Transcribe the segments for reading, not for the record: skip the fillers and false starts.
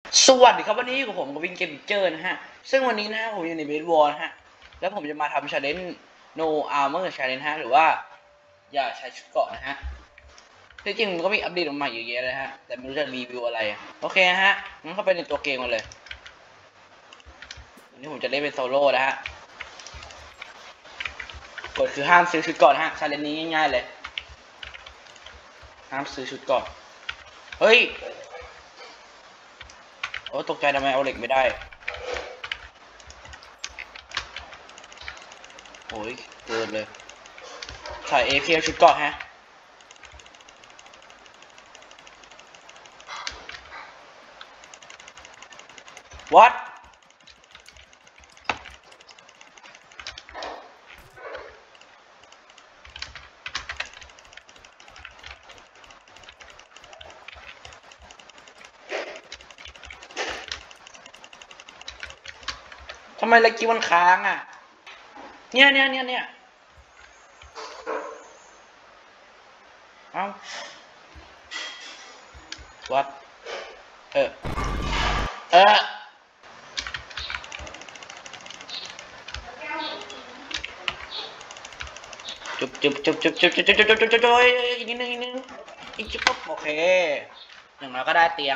สวัสดีครับวันนี้อยู่กับผมกับวิงเกมเจอร์นะฮะซึ่งวันนี้นะผมอยู่ในเบสบอลนะฮะแล้วผมจะมาทำ challenge no armor challenge ฮะหรือว่าอย่าใช้ชุดเกราะนะฮะที่จริงมันก็มีอัปเดตใหม่เยอะแยะเลยฮะแต่ไม่รู้จะรีวิวอะไรโอเคฮะงั้นเข้าไปในตัวเกมกันเลยวันนี้ผมจะเล่นเป็นโซโล่นะฮะกฎคือห้ามซื้อชุดเกราะนะฮะ challenge นี้ง่ายๆเลยห้ามซื้อชุดเกราะเฮ้ยโอ้ตกใจทำไมเอาเหล็กไม่ได้โอ้ยเกินเลยใส่ AP ชุดเกราะฮะวัดทำไมเล็กกี้มันค้างอ่ะเนี่ยเอ้าวัดเออจุบอีกนิดนึงอีกจุบโอเคอย่างน้อยก็ได้เตียง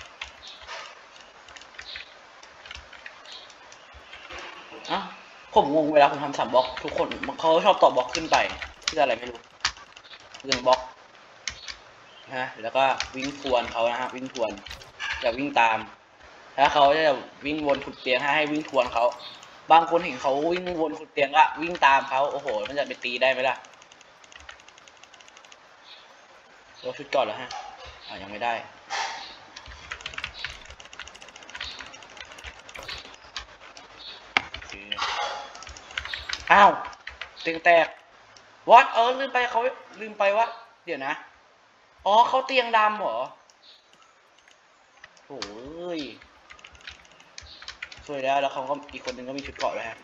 อ่ะผมงงเวลาผมทำ3 บล็อกทุกคนเขาชอบต่อบล็อกขึ้นไปเพื่ออะไรไม่รู้เรื่องบล็อกนะแล้วก็วิ่งทวนเขานะฮะวิ่งทวนจะวิ่งตามแล้วเขาจะวิ่งวนขุดเตียงให้วิ่งทวนเขาบางคนเห็นเขาวิ่งวนขุดเตียงก็วิ่งตามเขาโอ้โหมันจะไปตีได้ไหมล่ะเราชุดก่อนแล้วฮะยังไม่ได้อ้าวเตียงแตกวัดลืมไปเขาลืมไปว่าเดี๋ยวนะอ๋อเขาเตียงดำเหรอโอ้ยสวยแล้วเขาก็อีกคนนึงก็มีชุดเกราะแล้วฮะ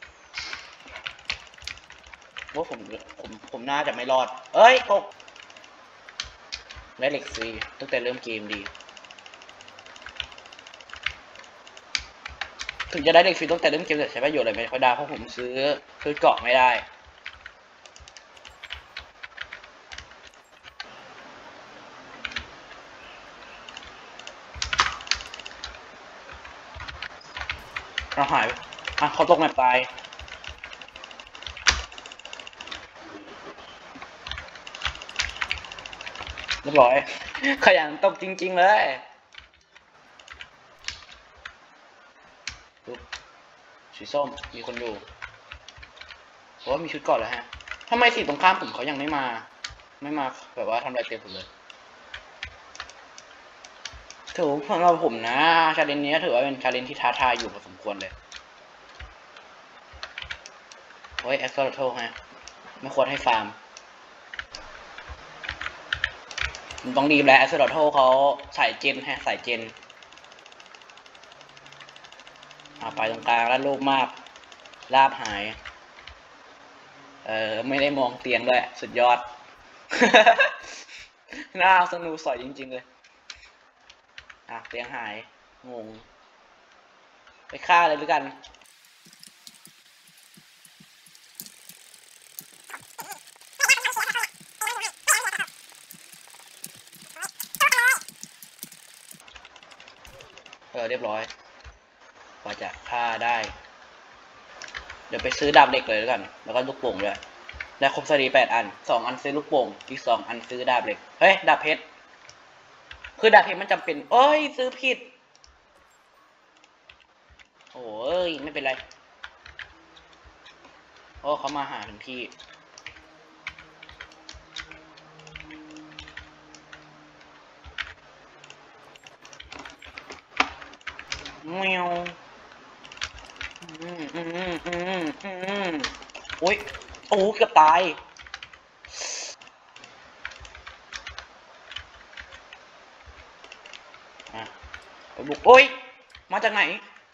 ว่าผมน่าจะไม่รอดเอ้ยตกได้เหล็กฟรีตั้งแต่เริ่มเกมดีถึงจะได้เหล็กฟรีตั้งแต่เริ่มเกมแต่ใช้ประโยชน์อะไรไม่ค่อยได้เพราะผมซื้อชุดเกราะไม่ได้เราหายเขาตกแมปตายเรียบร้อยขยันตกจริงๆเลยสีส้มมีคนอยู่เพราะว่ามีชุดก่อนแล้วฮะทำไมสีตรงข้ามผมเขายังไม่มาแบบว่าทำอะไรเต็มผมเลยถือสำหรับผมนะชาเลนจ์นี้ถือว่าเป็นชาเลนจ์ที่ท้าทายอยู่พอสมควรเลยโอ้ยแอคเซอร์โทฮะไม่ควรให้ฟาร์มต้องรีบแล้วแอคเซอร์โทเขาใส่เจนฮะใส่เจนไปตรงกลางแล้วโลภมากลาบหายไม่ได้มองเตียงด้วยสุดยอด น่าสนุกสอยจริงๆเลยเตียงหายงงไปฆ่าเลยด้วยกันเรียบร้อยกว่าจะฆ่าได้เดี๋ยวไปซื้อดาบเหล็กเลยแล้วกันแล้วก็ลูกโป่งด้วยได้ครบสตรี8 อัน2 อันซื้อลูกโป่งอีก2 อันซื้อดาบเหล็กเฮ้ยดาบเพชรคือดาบเพชรมันจำเป็นเอ้ยซื้อผิดโอ้ยไม่เป็นไรโอ้เขามาหาถึงที่แมวโอ้ยโอ้เกือบตายไปบุกโอ้ยมาจากไหน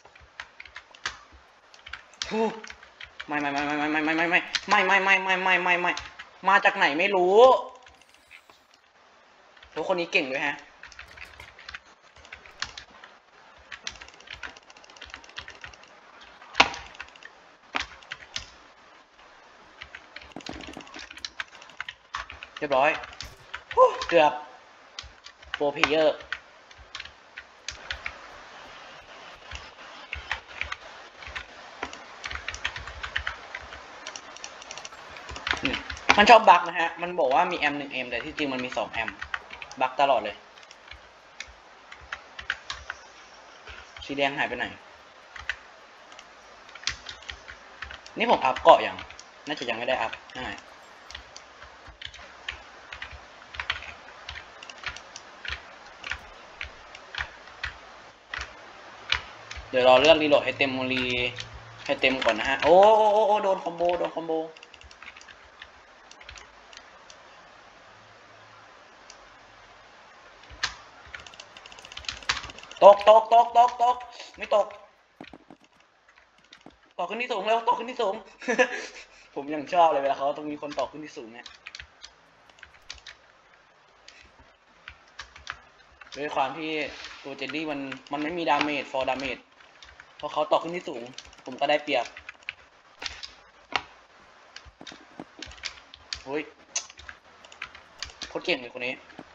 ไม่มาจากไหนไม่รู้ทุกคนนี้เก่งด้วยฮะเรียบร้อยเกือบโปรเพเยอร์มันชอบบั๊กนะฮะมันบอกว่ามีแอม1 แอมแต่ที่จริงมันมี2 แอมบั๊กตลอดเลยสีแดงหายไปไหนนี่ผมอัพเกาะอย่างน่าจะยังไม่ได้อัพง่ายเดี๋ยวรอเลือกรีโหลดให้เต็มให้เต็มก่อนนะฮะโอ้โดนคอมโบตกไม่ตกต่อขึ้นที่สูงแล้วต่อขึ้นที่สูง ผมยังชอบเลยเวลาเขาต้องมีคนต่อขึ้นที่สูงเนี่ยด้วยความที่ตัวเจนนี่มันไม่มีดาเมจฟอร์ดาเมจพอเขาต่อขึ้นที่สูงผมก็ได้เปรียบเฮ้ยโคตรเก่งเลยคนนี้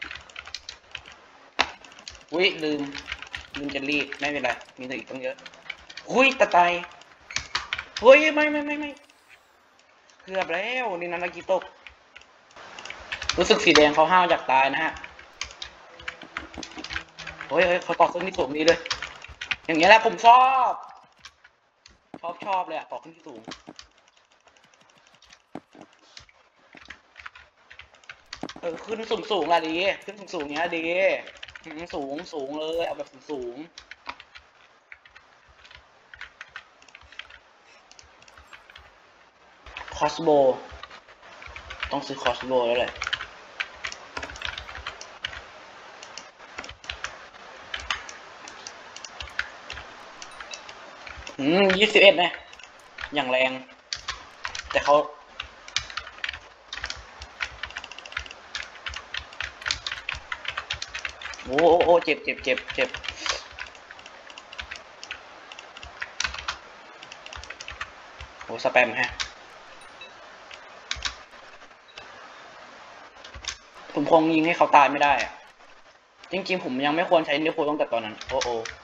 อุ้ยลืมเจนนี่ไม่เป็นไรมีตัวอีกต้องเยอะหุ้ยตะไตเฮ้ยไม่เกือบแล้วนี่นานากิโตกรู้สึกสีแดงเขาห้าวอยากตายนะฮะเฮ้ยเขาต่อขึ้นที่สูงนี้เลยอย่างเงี้ยแหละผมชอบเลยอะต่อขึ้นที่สูงขึ้นสูงละดีขึ้นสูงเนี้ยดีสูงเลยเอาแบบสูงคอสโบต้องซื้อคอสโบแล้วแหละ21นะอย่างแรงแต่เขาโอ้เจ็บโอ้สแปมฮะผมคงยิงให้เขาตายไม่ได้อะจริงๆผมยังไม่ควรใช้เนื้อโคตั้งแต่ตอนนั้นโอ้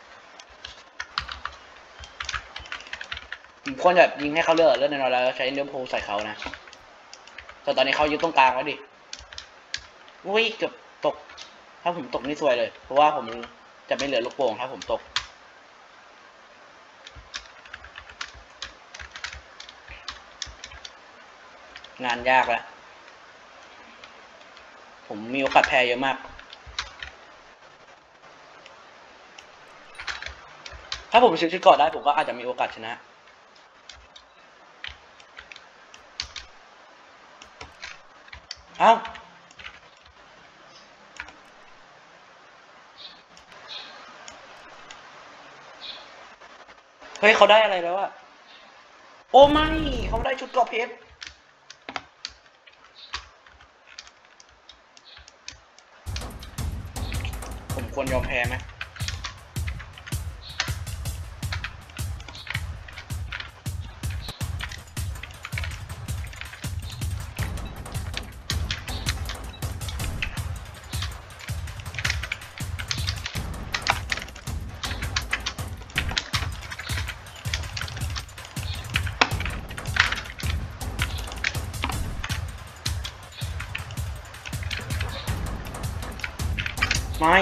ผมควรจะยิงให้เขาเลือดน้อยแล้วใช้เนื้อโคใส่เขานะแต่ตอนนี้เขาอยู่ตรงกลางแล้วดิอุ้ยเกือบตกถ้าผมตกนี่ซวยเลยเพราะว่าผมจะไม่เหลือลูกโป่งถ้าผมตกงานยากแล้วผมมีโอกาสแพ้เยอะมากถ้าผมซื้อชุดเกาะได้ผมก็อาจจะมีโอกาสชนะเอ้าเฮ้ยเขาได้อะไรแล้วอะโอ้ไม่เขาได้ชุดเกาะเพชรผมควรยอมแพ้ไหมไม่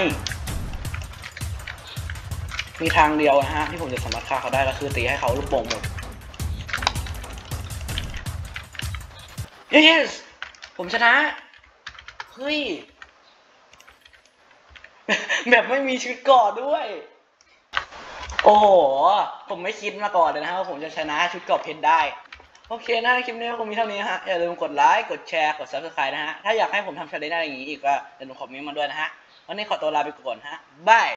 มีทางเดียวนะฮะที่ผมจะสามารถฆ่าเขาได้ก็คือตีให้เขาลูกโป่งหมด yes ผมชนะเฮ้ย แบบไม่มีชุดเกราะด้วยโอ้โหผมไม่คิดมาก่อนเลยนะฮะว่าผมจะชนะชุดเกราะเพชรได้โอเคนะคลิปนี้คงมีเท่านี้ฮะอย่าลืมกดไลค์กดแชร์กด Subscribe นะฮะถ้าอยากให้ผมทำชาเลนจ์อะไรอย่างนี้อีกก็อย่าลืมคอมเมนต์มาด้วยนะฮะวันนี้ขอตัวลาไปก่อนฮะบาย